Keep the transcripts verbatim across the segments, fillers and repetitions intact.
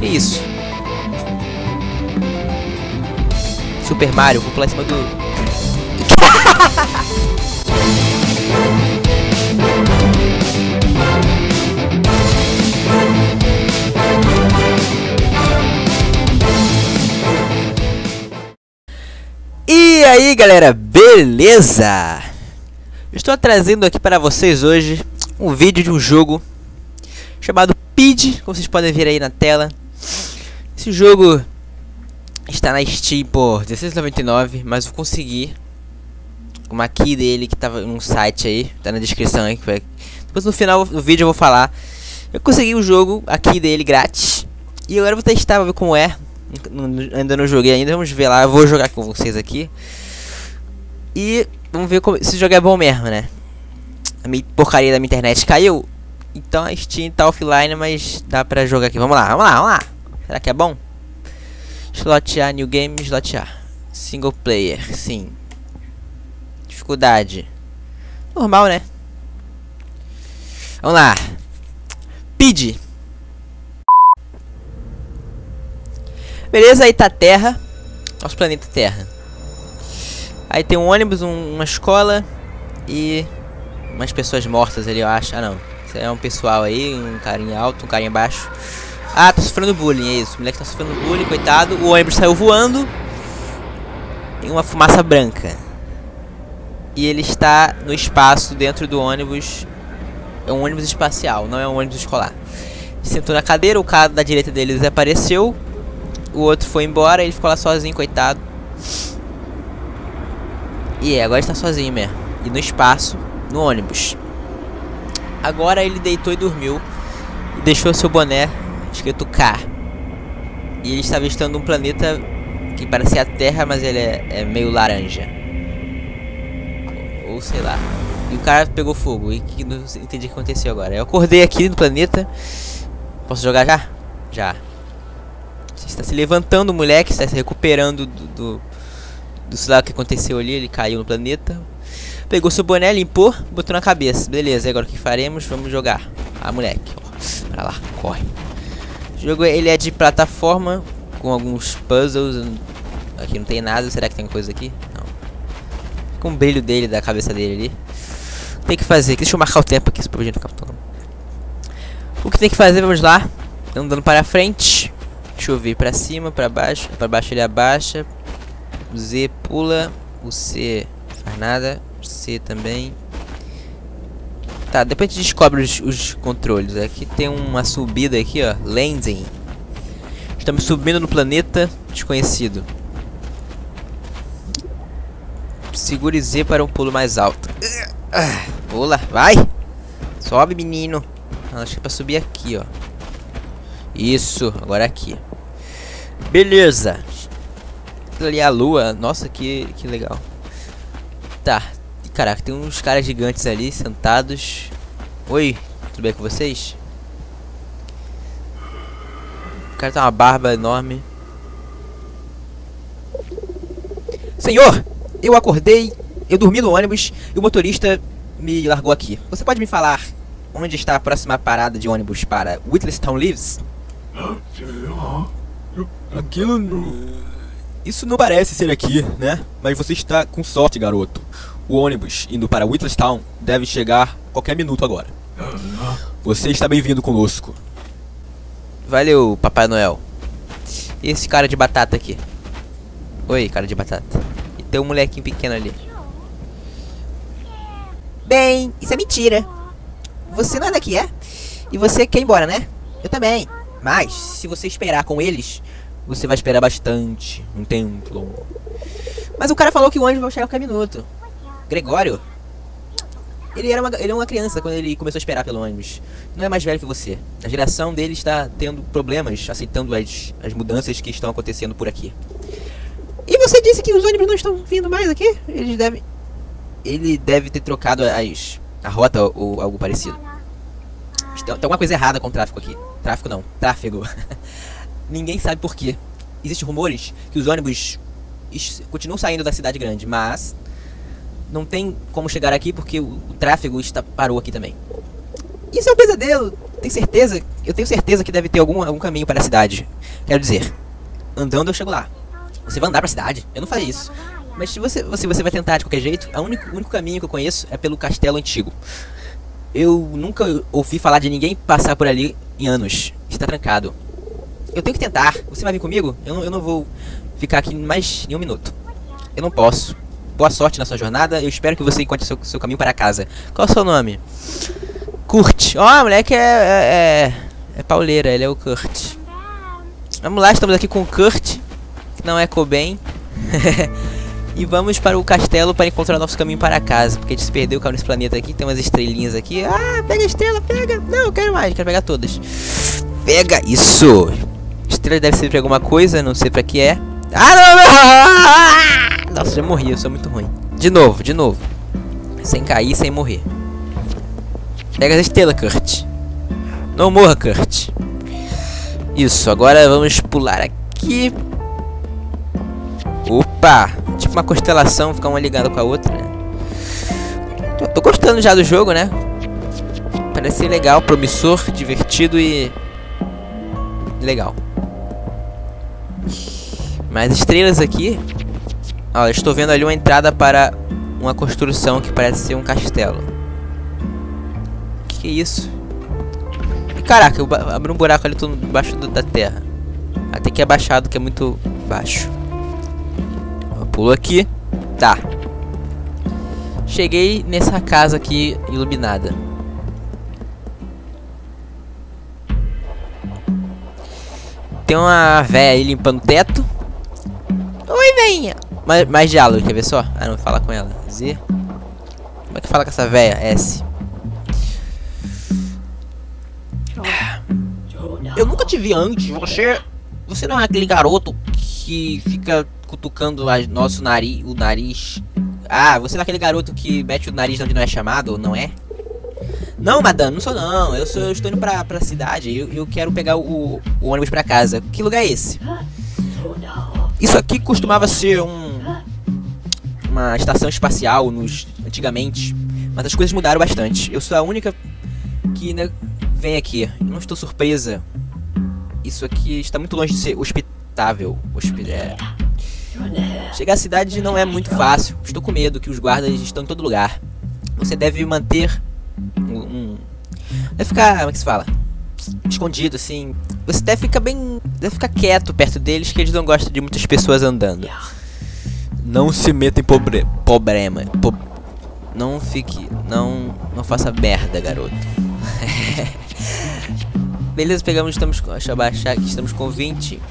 Que isso? Super Mario, vou pular em cima do... E aí galera, beleza? Estou trazendo aqui para vocês hoje um vídeo de um jogo chamado P I D, como vocês podem ver aí na tela. Esse jogo está na Steam por dezesseis reais e noventa e nove centavos, mas eu consegui uma key dele que estava num site aí, tá na descrição aí. Depois no final do vídeo eu vou falar. Eu consegui o jogo, a key dele grátis, e agora eu vou testar, vou ver como é. Ainda não joguei ainda, vamos ver lá, eu vou jogar com vocês aqui. E vamos ver como, se o jogo é bom mesmo, né? A minha porcaria da minha internet caiu, então a Steam tá offline, mas dá pra jogar aqui. Vamos lá, vamos lá, vamos lá. Será que é bom? Slotear, new game, slotear. Single player, sim. Dificuldade normal, né? Vamos lá. P I D. Beleza, aí tá a Terra. Nosso planeta Terra. Aí tem um ônibus, um, uma escola e umas pessoas mortas ali, eu acho. Ah, não. Isso é um pessoal aí, um carinha alto, um carinha baixo. Ah, tá sofrendo bullying, é isso. O moleque tá sofrendo bullying, coitado. O ônibus saiu voando em uma fumaça branca. E ele está no espaço dentro do ônibus. É um ônibus espacial, não é um ônibus escolar. Sentou na cadeira, o cara da direita dele desapareceu. O outro foi embora, ele ficou lá sozinho, coitado. E é, agora está sozinho mesmo. E no espaço, no ônibus. Agora ele deitou e dormiu. E deixou seu boné escrito K. E ele está avistando um planeta que parece a Terra, mas ele é, é meio laranja. Ou, ou sei lá. E o cara pegou fogo. E que não entendi o que aconteceu agora. Eu acordei aqui no planeta. Posso jogar já? Já. Está se levantando o moleque, está se recuperando do, do, do sei lá o que aconteceu ali, ele caiu no planeta. Pegou seu boné, limpou, botou na cabeça. Beleza, agora o que faremos? Vamos jogar. Ah, moleque, ó, pra lá, corre. O jogo ele é de plataforma, com alguns puzzles. Aqui não tem nada, será que tem coisa aqui? Não. Com o brilho dele, da cabeça dele ali. Tem que fazer, deixa eu marcar o tempo aqui, pro gente ficar falando. O que tem que fazer, vamos lá. Andando para frente. Deixa eu ver, pra cima, pra baixo. Pra baixo ele abaixa. O Z pula. O C faz nada. O C também. Tá, depois a gente descobre os, os controles. Aqui tem uma subida aqui, ó. Landing. Estamos subindo no planeta desconhecido. Segure Z para um pulo mais alto. Pula, vai! Sobe, menino. Ah, acho que é pra subir aqui, ó. Isso, agora aqui. Beleza. Aquilo ali é a lua. Nossa, que, que legal. Tá. Caraca, tem uns caras gigantes ali sentados. Oi, tudo bem com vocês? O cara tem uma barba enorme. Senhor, eu acordei. Eu dormi no ônibus e o motorista me largou aqui. Você pode me falar onde está a próxima parada de ônibus para Whittleston Lives? Aquilo... Isso não parece ser aqui, né? Mas você está com sorte, garoto. O ônibus indo para Whittleston deve chegar a qualquer minuto agora. Você está bem-vindo conosco. Valeu, Papai Noel. E esse cara de batata aqui? Oi, cara de batata. E tem um molequinho pequeno ali. Bem, isso é mentira. Você não é daqui, é? E você quer ir embora, né? Eu também. Mas, se você esperar com eles, você vai esperar bastante. Um tempo longo. Mas o cara falou que o ônibus vai chegar a qualquer minuto. Gregório? Ele era uma, ele é uma criança quando ele começou a esperar pelo ônibus. Não é mais velho que você. A geração dele está tendo problemas, aceitando as, as mudanças que estão acontecendo por aqui. E você disse que os ônibus não estão vindo mais aqui? Eles devem... Ele deve ter trocado as, a rota ou algo parecido. Tem, tem alguma coisa errada com o tráfego aqui. Tráfego não, tráfego. Ninguém sabe por quê. Existem rumores que os ônibus continuam saindo da cidade grande, mas não tem como chegar aqui porque o, o tráfego está, parou aqui também. Isso é um pesadelo. Tem certeza Eu tenho certeza que deve ter algum, algum caminho para a cidade. Quero dizer, andando eu chego lá. Você vai andar para a cidade? Eu não farei isso. Mas se você, você, você vai tentar de qualquer jeito, o único, o único caminho que eu conheço é pelo castelo antigo. Eu nunca ouvi falar de ninguém passar por ali em anos. Está trancado. Eu tenho que tentar. Você vai vir comigo? Eu não, eu não vou ficar aqui mais nenhum minuto. Eu não posso. Boa sorte na sua jornada. Eu espero que você encontre seu, seu caminho para casa. Qual é o seu nome? Kurt. Ó, oh, moleque é, é, é... É pauleira, ele é o Kurt. Vamos lá, estamos aqui com o Kurt, que não é Cobain. E vamos para o castelo para encontrar nosso caminho para casa. Porque a gente se perdeu, caiu nesse planeta aqui. Tem umas estrelinhas aqui. Ah, pega a estrela, pega. Não, eu quero mais, quero pegar todas. Pega isso. Estrela deve ser pra alguma coisa, não sei pra que é. Ah, não, não. Nossa, já morri, eu sou muito ruim. De novo, de novo. Sem cair, sem morrer. Pega as estrelas, Kurt. Não morra, Kurt. Isso, agora vamos pular aqui. Opa! Tipo uma constelação, ficar uma ligada com a outra, né? Tô, tô gostando já do jogo, né? Parece ser legal, promissor, divertido e... legal. Mais estrelas aqui. Ó, eu estou vendo ali uma entrada para uma construção que parece ser um castelo. Que que é isso? E caraca, eu abri um buraco ali tudo embaixo do, da terra. Até que é abaixado, que é muito baixo. Eu pulo aqui. Tá. Cheguei nessa casa aqui iluminada. Tem uma véia aí limpando o teto. Oi, venha. Mais, mais diálogo, quer ver só? Ah, não, fala com ela. Z. Como é que fala com essa véia? S. Eu nunca te vi antes. Você... Você não é aquele garoto que fica cutucando a, nosso nariz, o nariz. Ah, você não é aquele garoto que mete o nariz onde não é chamado, não é? Não, madame, não sou não. Eu, sou, eu estou indo pra, pra cidade. Eu, eu quero pegar o, o ônibus pra casa. Que lugar é esse? Isso aqui costumava ser um... uma estação espacial nos, antigamente. Mas as coisas mudaram bastante. Eu sou a única que ainda vem aqui. Eu não estou surpresa. Isso aqui está muito longe de ser hospitável. Hospi é. Chegar à cidade não é muito fácil. Estou com medo que os guardas estão em todo lugar. Você deve manter um, um... deve ficar, como é que se fala? Escondido, assim. Você deve ficar bem... deve ficar quieto perto deles, que eles não gostam de muitas pessoas andando. Não se meta em pobre... problema. Po... Não fique... Não... Não faça merda, garoto. Beleza, pegamos... Estamos... Deixa eu baixar aqui. Estamos com vinte...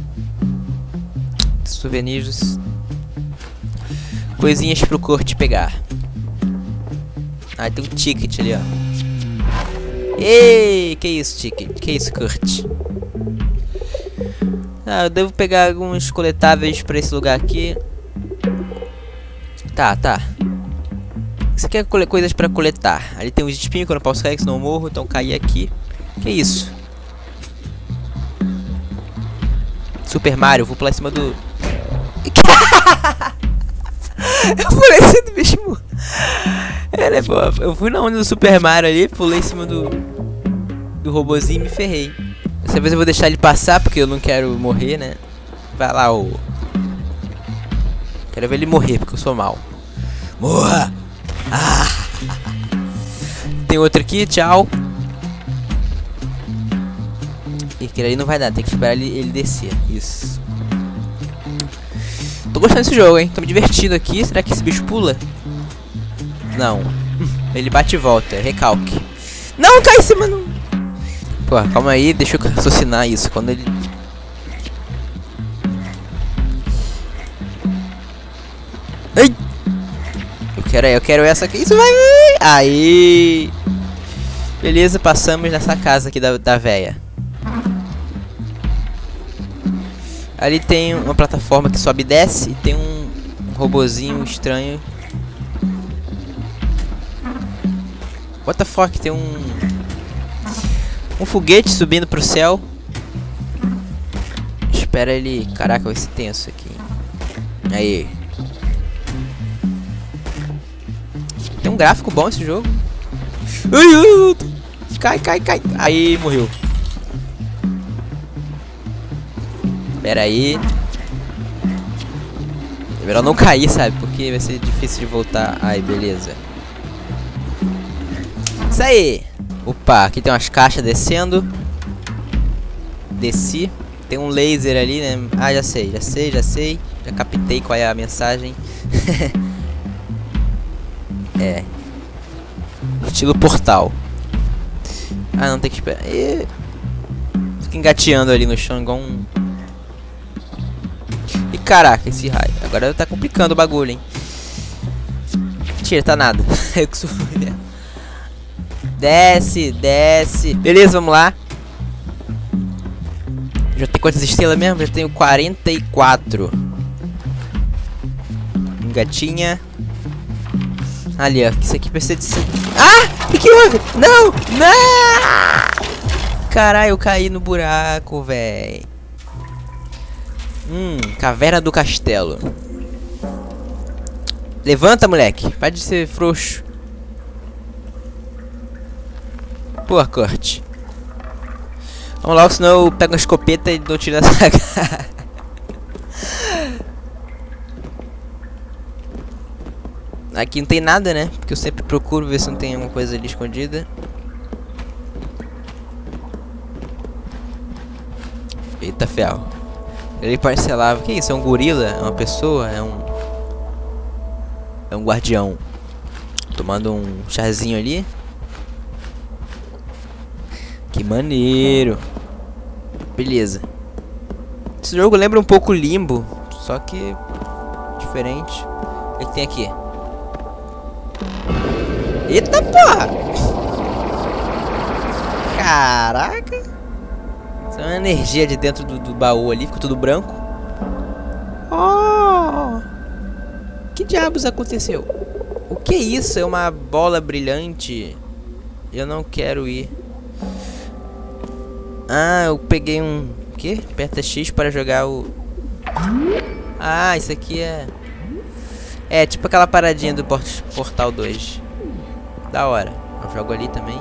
souvenirs. Coisinhas pro Kurt pegar. Ah, tem um ticket ali, ó. Ei, que isso, ticket? Que isso, Kurt? Ah, eu devo pegar alguns coletáveis pra esse lugar aqui. Tá, tá. Você quer coisas pra coletar? Ali tem uns espinhos que eu não posso cair, senão eu morro. Então cair aqui. Que isso? Super Mario, vou pular em cima do... Eu pulei em cima do bicho. É, né, pô? Eu fui na onda do Super Mario ali, pulei em cima do... do robozinho e me ferrei. Dessa vez eu vou deixar ele passar, porque eu não quero morrer, né? Vai lá, ô... Quero ver ele morrer, porque eu sou mal. Morra! Ah! Tem outro aqui, tchau. E aquele ali não vai dar, tem que esperar ele, ele descer. Isso. Tô gostando desse jogo, hein? Tô me divertindo aqui. Será que esse bicho pula? Não. Ele bate e volta, recalque. Não, cai em cima, não. Pô, calma aí, deixa eu raciocinar isso. Quando ele... Ai! Eu quero, eu quero essa aqui. Isso vai... Aí! Beleza, passamos nessa casa aqui da, da véia. Ali tem uma plataforma que sobe e desce. E tem um, um robozinho estranho. What the fuck? Tem um... Um foguete subindo pro céu. Espera ele... Caraca, vai ser tenso aqui. Aí. Tem um gráfico bom esse jogo. Ai, ai, cai, cai, cai. Aí, morreu. Pera aí. É melhor não cair, sabe? Porque vai ser difícil de voltar. Ai, beleza. Isso aí. Opa, aqui tem umas caixas descendo. Desci. Tem um laser ali, né? Ah, já sei, já sei, já sei. Já captei qual é a mensagem. É. Estilo portal. Ah, não tem que esperar. E... fica engateando ali no chão igual um... E caraca, esse raio. Agora tá complicando o bagulho, hein. Mentira, tá nada. Eu que sou... Desce, desce. Beleza, vamos lá. Já tem quantas estrelas mesmo? Já tenho quarenta e quatro. Gatinha. Ali, ó. Isso aqui precisa de ser... Ah! O que houve? Não! Não! Caralho, eu caí no buraco, véi. Hum, caverna do castelo. Levanta, moleque. Para de ser frouxo. Pô, Kurt. Vamos logo, senão eu pego uma escopeta e dou tiro nessa cara. Aqui não tem nada, né? Porque eu sempre procuro ver se não tem alguma coisa ali escondida. Eita, ferro. Ele parcelava. O que é isso? É um gorila? É uma pessoa? É um... É um guardião. Tomando um chazinho ali. Que maneiro. Beleza. Esse jogo lembra um pouco Limbo. Só que... diferente. O que tem aqui? Eita porra! Caraca! Isso é uma energia de dentro do, do baú ali, ficou tudo branco. Oh! Que diabos aconteceu? O que é isso? É uma bola brilhante? Eu não quero ir. Ah, eu peguei um... O quê? Aperta X para jogar o... Ah, isso aqui é... É, tipo aquela paradinha do Port Portal dois. Da hora. Eu jogo ali também.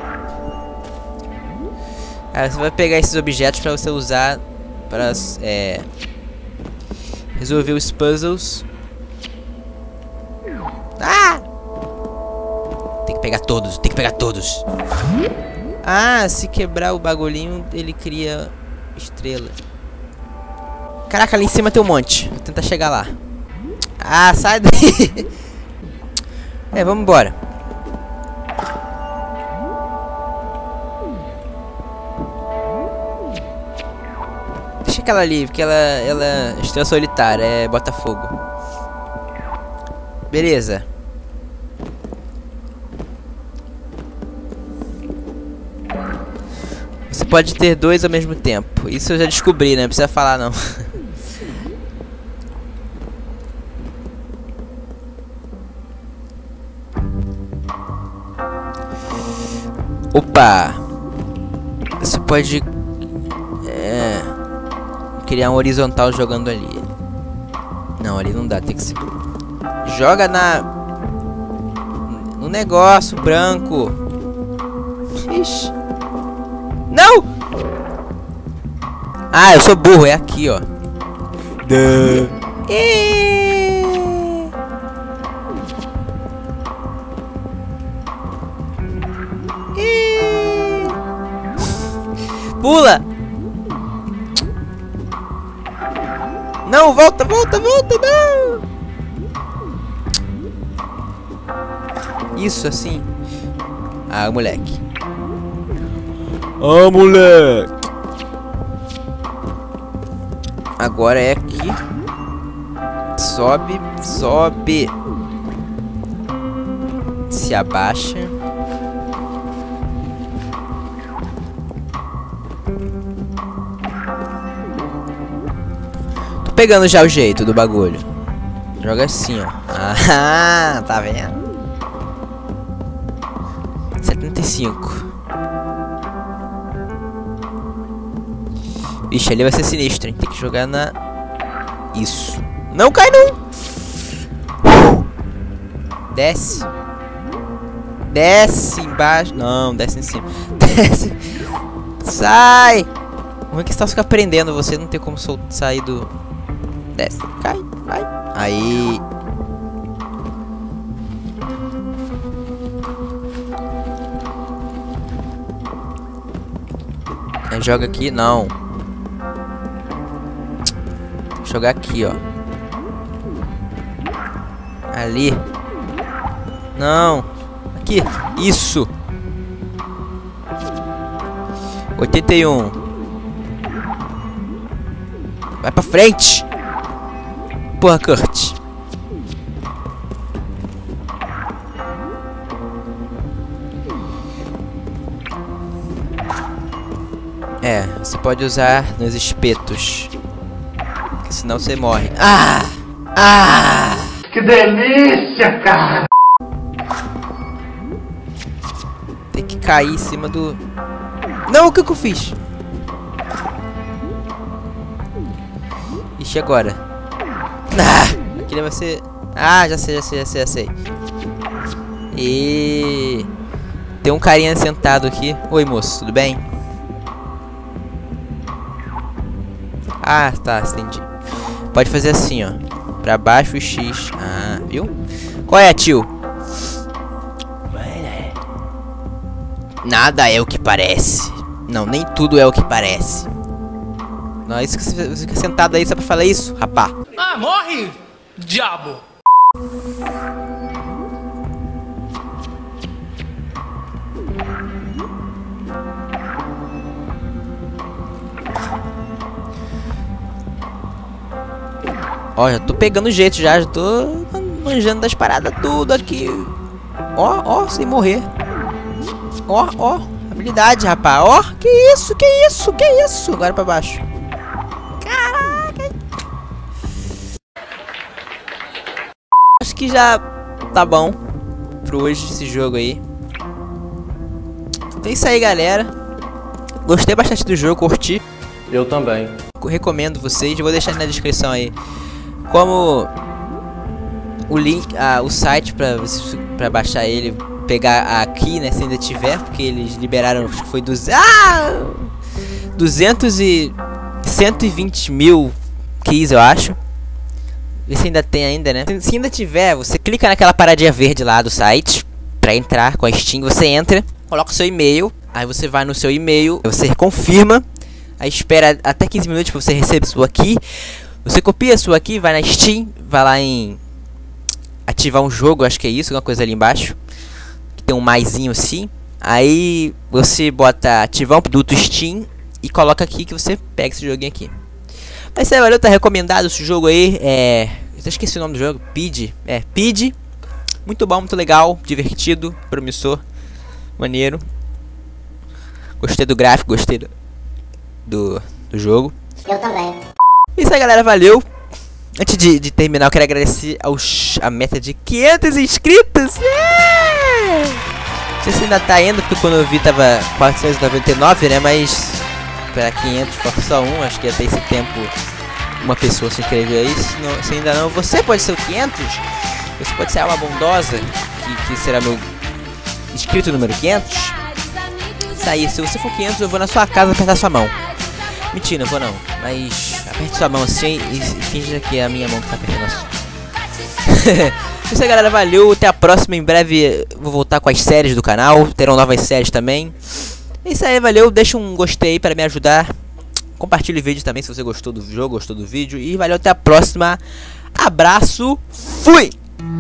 Aí você vai pegar esses objetos pra você usar para é, resolver os puzzles. Ah! Tem que pegar todos, tem que pegar todos. Ah, se quebrar o bagulhinho, ele cria estrela. Caraca, ali em cima tem um monte. Vou tentar chegar lá. Ah, sai daí. É, vamos embora. Deixa aquela ali, porque ela, ela é estrela solitária, é Botafogo. Beleza. Você pode ter dois ao mesmo tempo. Isso eu já descobri, né? Não precisa falar não. Opa! Você pode é, criar um horizontal jogando ali. Não, ali não dá, tem que ser. Joga na no negócio branco. Ixi. Não! Ah, eu sou burro, é aqui, ó. Duh. E... E... Pula! Não, volta, volta, volta, não! Isso, assim. Ah, moleque. Ah, moleque! Agora é aqui. Sobe, sobe. Se abaixa. Tô pegando já o jeito do bagulho. Joga assim, ó. Ah, tá vendo? setenta e cinco. Vixe, ali vai ser sinistro, hein? Tem que jogar na... Isso. Não cai, não! Desce. Desce embaixo. Não, desce em cima. Desce. Sai! O ruim é que você fica prendendo, você não tem como sair do... Desce, cai, vai. Aí... Aí joga aqui, não. Tem que jogar aqui, ó. Ali. Não. Aqui. Isso. oitenta e um. Vai pra frente. Porra, Kurt. É, você pode usar nos espetos. Porque senão você morre. Ah! Ah! Que delícia, cara! Tem que cair em cima do... Não, o que que eu fiz? Ixi, agora. Ah! Aquele vai ser... Ah, já sei, já sei, já sei, já sei. E... Tem um carinha sentado aqui. Oi, moço, tudo bem? Ah, tá, entendi. Pode fazer assim, ó. Pra baixo o X. Ah, viu? Qual é, tio? Nada é o que parece. Não, nem tudo é o que parece. Não é isso que você fica sentado aí só pra falar isso, rapá. Ah, morre, diabo! Ó, já tô pegando jeito já, já tô manjando das paradas tudo aqui. Ó, ó, sem morrer. Ó, ó, habilidade, rapaz. Ó, que isso, que isso, que isso. Agora pra baixo. Caraca. Acho que já tá bom pro hoje esse jogo aí. Então é isso aí, galera. Gostei bastante do jogo, curti. Eu também. Recomendo vocês, eu vou deixar na descrição aí como o link, ah, o site pra, pra baixar ele, pegar aqui, né, se ainda tiver, porque eles liberaram, acho que foi duzentos, ah, duzentos e cento e vinte mil keys, eu acho. Vê se ainda tem ainda, né? Se ainda tiver, você clica naquela paradinha verde lá do site pra entrar com a Steam, você entra, coloca o seu e-mail, aí você vai no seu e-mail, você confirma, aí espera até quinze minutos pra você receber sua key. Você copia a sua aqui, vai na Steam, vai lá em ativar um jogo, acho que é isso, alguma coisa ali embaixo. Que tem um maisinho assim. Aí você bota ativar um produto Steam e coloca aqui que você pega esse joguinho aqui. Mas isso aí, valeu, tá recomendado esse jogo aí. É. Eu esqueci o nome do jogo. Pid. É, Pid. Muito bom, muito legal, divertido, promissor, maneiro. Gostei do gráfico, gostei do, do, do jogo. Eu também. Isso aí, galera, valeu. Antes de, de terminar, eu quero agradecer aos, a meta de quinhentos inscritos. Yeah! Não sei se ainda tá indo, porque quando eu vi tava quatrocentos e noventa e nove, né? Mas para quinhentos foi só um, acho que até esse tempo uma pessoa se inscreveu aí. Se, não, se ainda não, você pode ser o quinhentos. Você pode ser a alma bondosa, que, que será meu inscrito número quinhentos. Isso aí, se você for quinhentos, eu vou na sua casa apertar sua mão. Mentira, não vou não, mas aperte sua mão assim e, e finja que é a minha mão que tá apertando a sua. Isso aí, galera, valeu, até a próxima. Em breve vou voltar com as séries do canal, terão novas séries também. Isso aí, valeu, deixa um gostei para me ajudar. Compartilhe o vídeo também se você gostou do jogo, gostou do vídeo. E valeu, até a próxima. Abraço, fui!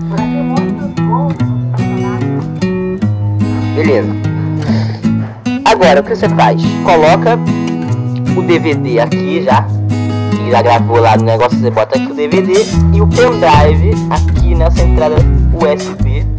Beleza. Agora o que você faz? Coloca o D V D aqui já, que já gravou lá no negócio, você bota aqui o D V D e o pendrive aqui nessa entrada U S B